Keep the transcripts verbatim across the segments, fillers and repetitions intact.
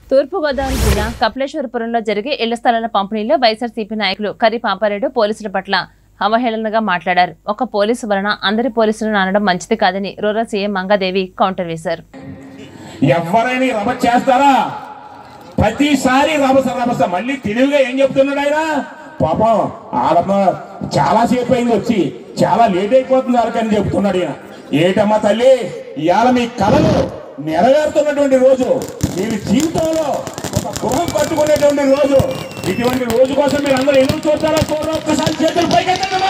తూర్పుగోదావరి జిల్లా కపిలేశ్వరపురంలో జరిగే ఇళ్ల స్థలాల పంపిణీలో వైఎస్ఆర్సీపీ నాయకులు కర్రి పాపారెడ్డి పోలీసుల పట్ల అవహేళనగా మాట్లాడారు. ఒక పోలీసు వలన అందరి పోలీసులను అనడం మంచిది కాదని రూరల్ సీఎం మంగాదేవి కౌంటర్ వేశారు. ఎవరైనా రభస చేస్తారా? ప్రతిసారి రభస రభస మళ్ళీ తెలివిగా ఏం చెప్తున్నాడు ఆయన? పాపం ఆడమ్మ చాలా సేపు అయింది వచ్చి, చాలా లేట్ అయిపోతుంది వాళ్ళకని చెప్తున్నాడు ఈయన. ఏటమ్మా తల్లి, ఇవాళ మీ కళలు నెరవేరుతున్నటువంటి రోజు, మీరు జీవితంలో ఒక గృహం కట్టుకునేటువంటి రోజు. ఇటువంటి రోజు కోసం మీరు అందరూ ఎదురు చూస్తారా? ఒక్కసారి చేతులు పైకెత్తమ్మా.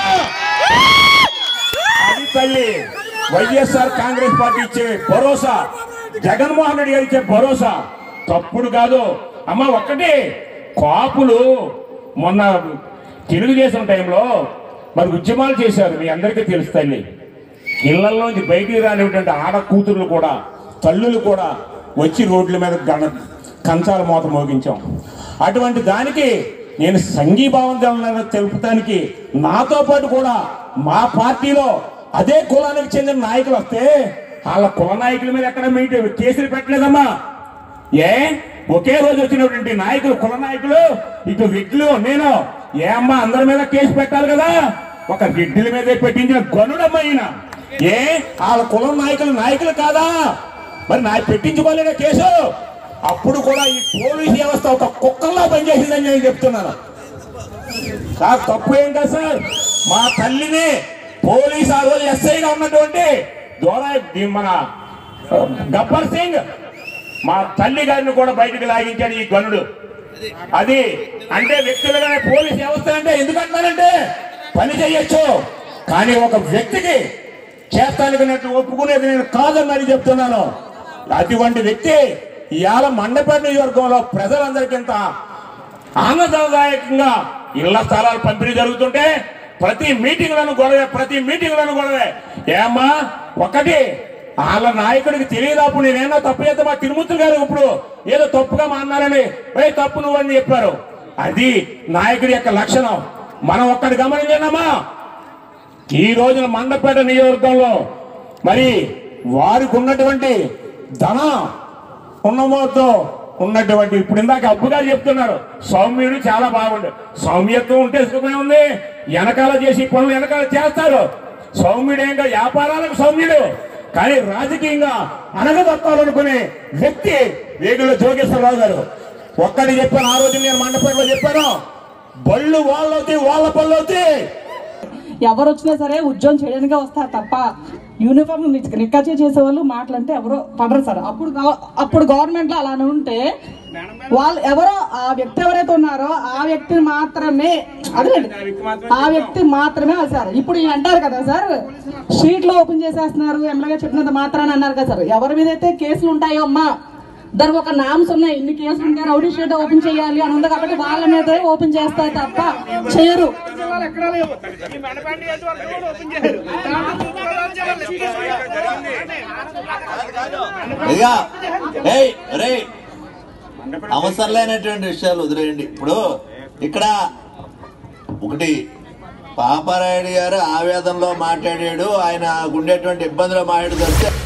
అది తల్లి వైఎస్ఆర్ కాంగ్రెస్ పార్టీ ఇచ్చే భరోసా, జగన్మోహన్ రెడ్డి గారు ఇచ్చే భరోసా. తప్పుడు కాదు అమ్మ. ఒక్కటి, కాపులు మొన్న తెలుగుదేశం టైంలో మరి ఉద్యమాలు చేశారు, మీ అందరికీ తెలుసు తల్లి. ఇళ్లలోంచి బయటికి రానిటువంటి ఆడ కూతుర్లు కూడా, తల్లులు కూడా వచ్చి రోడ్ల మీద గణ కంచాల మోత మోగించాం. అటువంటి దానికి నేను సంఘీభావం తెలుపడానికి నాతో పాటు కూడా మా పార్టీలో అదే కులానికి చెందిన నాయకులు వస్తే వాళ్ళ కుల నాయకుల మీద ఎక్కడ మీటి కేసులు పెట్టలేదమ్మా. ఏ ఒకే రోజు వచ్చినటువంటి నాయకులు, కుల నాయకులు, ఇటు రెడ్లు, నేను ఏ అమ్మా అందరి మీద కేసు పెట్టాలి కదా. ఒక రెడ్డిల మీదే పెట్టించిన గనుడమ్మ ఈయన. ఏ వాళ్ళ కులం నాయకులు నాయకులు కాదా? మరి నా పెట్టించుకోలేదా కేసు? అప్పుడు కూడా ఈ పోలీస్ వ్యవస్థ ఒక కుక్కల్లా పనిచేసిందని నేను చెప్తున్నాను. సార్ తప్పు ఏం కాదు సార్. మా తల్లిని పోలీస్ ఆ రోజు ఎస్ఐగా ఉన్నటువంటి దోరా మన గబ్బర్ సింగ్ మా తల్లి గారిని కూడా బయటకు లాగించాడు ఈ గనుడు. అది అంటే వ్యక్తులుగానే పోలీస్ వ్యవస్థ అంటే ఎందుకంటున్నానంటే పని చేయొచ్చు, కానీ ఒక వ్యక్తికి చేస్తానికి ఒప్పుకునేది నేను కాదన్నది చెప్తున్నాను. అటువంటి వ్యక్తి ఇవాళ మండపేట నియోజకవర్గంలో ప్రజలందరికీ ఇంత ఆనందదాయకంగా ఇళ్ల స్థలాలు పంపిణీ జరుగుతుంటే ప్రతి మీటింగ్లను గొడవే, ప్రతి మీటింగ్లను గొడవే. ఏమ్మా ఒకటి, వాళ్ళ నాయకుడికి తెలియదు. అప్పుడు నేనేమో తప్పు చేస్తే మా తిరుమూర్తి గారు ఇప్పుడు ఏదో తప్పుగా మాన్నారని ఏ తప్పు నువ్వని చెప్పారు. అది నాయకుడి యొక్క లక్షణం. మనం ఒక్కటి గమనించామా, ఈ రోజున మండపేట నియోజకవర్గంలో మరి వారికి ఉన్నటువంటి ధన ఉన్నమోతో ఉన్నటువంటి, ఇప్పుడు ఇందాక అబ్బుగా చెప్తున్నారు, సౌమ్యుడు చాలా బాగుండు. సౌమ్యత్వం ఉంటే సుఖమే ఉంది. వెనకాల చేసి పనులు వెనకాల చేస్తారు. సౌమ్యుడేంగా వ్యాపారాలకు సౌమ్యుడు, కానీ రాజకీయంగా అనగదొక్కాలనుకునే వ్యక్తి వేగుల జోగేశ్వరరావు గారు. ఒక్కడి చెప్పాను ఆ రోజు, నేను మండపేటలో చెప్పాను, బళ్ళు వాళ్ళవుతాయి, వాళ్ళ పళ్ళు అవుతాయి. ఎవరు వచ్చినా సరే ఉద్యోగం చేయడానికే వస్తారు తప్ప యూనిఫామ్ రికార్డ్ చేసే వాళ్ళు మాటలంటే ఎవరో పడరు సార్. అప్పుడు అప్పుడు గవర్నమెంట్ లో అలానే ఉంటే వాళ్ళు ఎవరో ఆ వ్యక్తి ఎవరైతే ఉన్నారో ఆ వ్యక్తిని మాత్రమే, అదేండి ఆ వ్యక్తి మాత్రమే సార్. ఇప్పుడు అంటారు కదా సార్, షీట్ లో ఓపెన్ చేసేస్తున్నారు ఎమ్మెల్యేగా చెప్పినంత మాత్రాన్ని అన్నారు కదా సార్. ఎవరి మీద అయితే కేసులు ఉంటాయో అమ్మా, దానికి ఒక నామ్స్ ఉన్నాయి, ఇన్ని కేసులు ఉంటాయి, రౌడీ షీట్ ఓపెన్ చేయాలి అని ఉంది కాబట్టి వాళ్ళ మీద ఓపెన్ చేస్తారు తప్ప చేయరు. అవసరం లేనటువంటి విషయాలు వదిలేయండి. ఇప్పుడు ఇక్కడ ఒకటి, పాపారాయుడు గారు ఆవేదనలో మాట్లాడాడు, ఆయన ఉండేటువంటి ఇబ్బందులు మాట్లాడుతూ